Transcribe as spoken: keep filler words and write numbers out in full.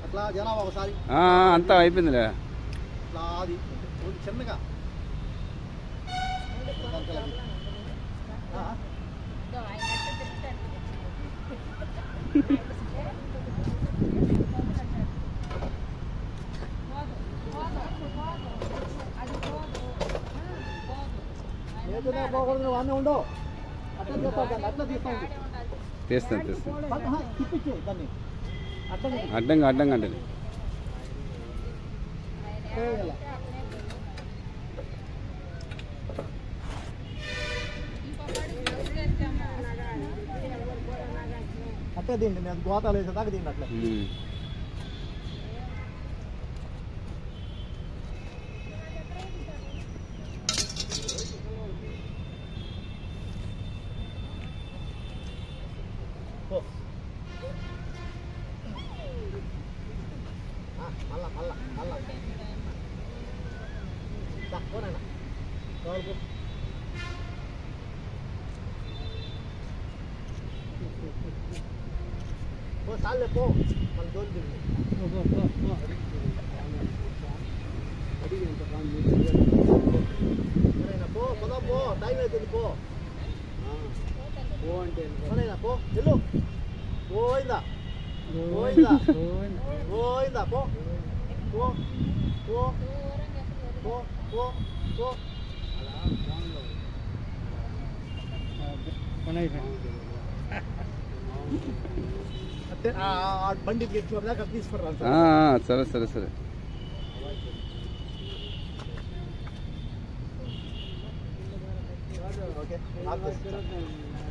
ఇట్లా జనాభా ఒకసారి అంతా అయిపోయిందిలే. ఇట్లా అది చిన్నగా ఏదైనా పోకూడదు నువ్వు అన్నీ ఉండవు. అట్లా తీస్తాను అట్లా తీస్తాను తీస్తాను తీస్తాను తిప్పించు దాన్ని అడ్డంగా అడ్డంగా అంటే అట్టే తిండి నేను గోతాలు వేసేదాకా తిండి అట్లా. మళ్ళా మళ్ళా మళ్ళా పోనైనా పో చాలే పో మళ్ళీ దోలు తిరిగి పో పదా పో టైం అవుతుంది పో పో అంటే పోనైనా పో వెళ్ళు పోయిందా పోయిందా పోయిందా పో పో పో పో పో పో అంటే బండి దాకా తీసుకురా. సరే సరే సరే ఓకే